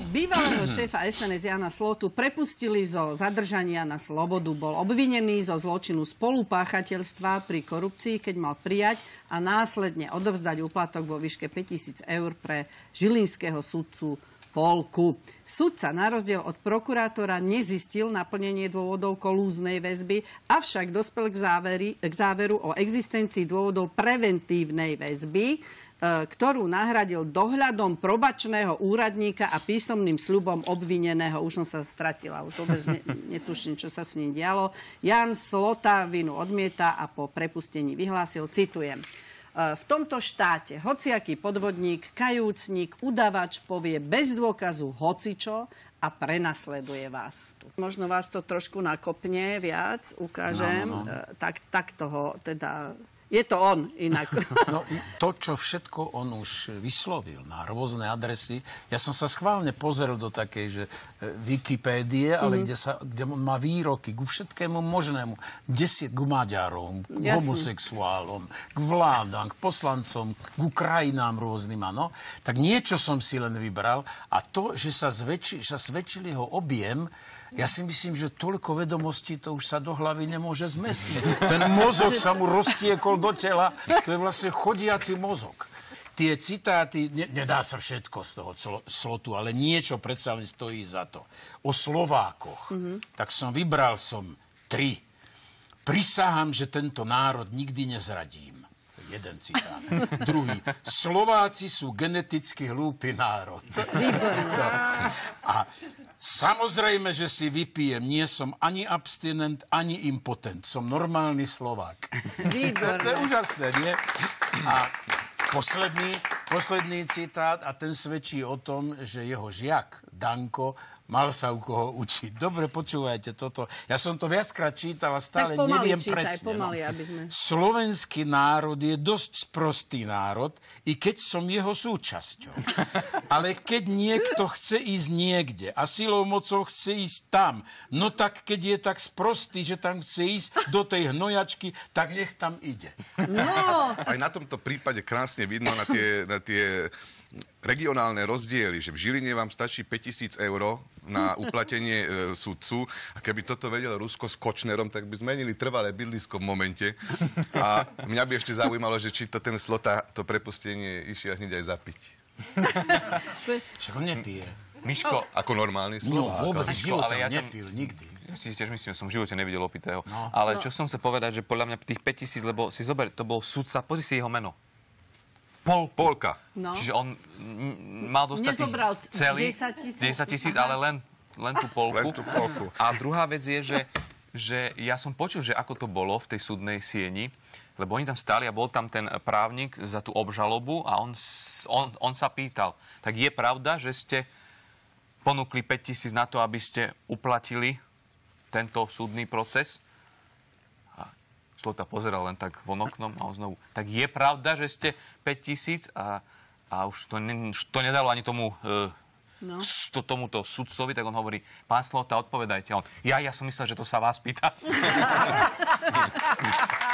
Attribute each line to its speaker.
Speaker 1: Bývalého šéfa SNS Jana Slótu prepustili zo zadržania na slobodu. Bol obvinený zo zločinu spolupáchateľstva pri korupcii, keď mal prijať a následne odovzdať úplatok vo výške 5 000 eur pre žilinského sudcu Polku. Sudca na rozdiel od prokurátora nezistil naplnenie dôvodov kolúznej väzby, avšak dospel k záveru o existencii dôvodov preventívnej väzby, ktorú nahradil dohľadom probačného úradníka a písomným sľubom obvineného. Už som sa stratila, už vôbec netuším, čo sa s ním dialo. Jan Slota vinu odmieta a po prepustení vyhlásil, citujem: v tomto štáte hociaký podvodník, kajúcnik, udavač povie bez dôkazu hocičo a prenasleduje vás. Možno vás to trošku nakopne viac, ukážem. Tak toho teda... Je to on inak.
Speaker 2: No, to, čo všetko on už vyslovil na rôzne adresy, ja som sa schválne pozrel do takej, že Wikipédie, ale kde on má výroky ku všetkému možnému. K Maďarom, k homosexuálom, k vládam, k poslancom, k krajinám rôznym, áno. Tak niečo som si len vybral a to, že sa zväčšil jeho objem, ja si myslím, že toľko vedomostí to už sa do hlavy nemôže zmestiť. Ten mozog sa mu roztiekol do tela, to je vlastne chodiaci mozog. Tie citáty, nedá sa všetko z toho Slotu, ale niečo predsa len stojí za to. O Slovákoch, tak vybral som 3. Prisahám, že tento národ nikdy nezradím. Jeden citát. Druhý. Slováci sú geneticky hlúpy národ. No. A samozrejme, že si vypijem. Nie som ani abstinent, ani impotent. Som normálny Slovák. To je úžasné, nie? A posledný citát, a ten svedčí o tom, že jeho žiak Danko mal sa u koho učiť. Dobre, počúvajte toto. Ja som to viackrát čítal a stále neviem presne.
Speaker 1: Pomaly, aby sme...
Speaker 2: Slovenský národ je dosť sprostý národ, i keď som jeho súčasťou. Ale keď niekto chce ísť niekde a silou mocou chce ísť tam, no tak keď je tak sprostý, že tam chce ísť do tej hnojačky, tak nech tam ide.
Speaker 1: No!
Speaker 3: Aj na tomto prípade krásne vidno na tie regionálne rozdiely, že v Žiline vám stačí 5 000 eur na uplatenie sudcu a keby toto vedel Rusko s Kočnerom, tak by zmenili trvalé bydlisko v momente. A mňa by ešte zaujímalo, že či to ten Slota, to prepustenie išiel hneď aj zapiť.
Speaker 2: Však on nepije.
Speaker 4: Miško,
Speaker 3: ako normálny Slovák.
Speaker 2: No vôbec v živote nepil, nikdy.
Speaker 4: Ja si tiež myslím, že som v živote nevidel opitého. No. Ale čo som sa povedať, že podľa mňa tých 5 000, lebo si zober, to bol sudca, pozri si jeho meno.
Speaker 3: Polka.
Speaker 1: No.
Speaker 4: Čiže on mal dostať celý 10 000, ale len tú polku. A druhá vec je, že ja som počul, že ako to bolo v tej súdnej sieni, lebo oni tam stáli a bol tam ten právnik za tú obžalobu a on sa pýtal, tak je pravda, že ste ponúkli 5 000 na to, aby ste uplatili tento súdny proces? Slota pozeral len tak von oknom a on znovu. Tak je pravda, že ste 5 000 a už to nedalo ani tomuto sudcovi, tak on hovorí, pán Slota, odpovedajte. A on, ja som myslel, že to sa vás pýta.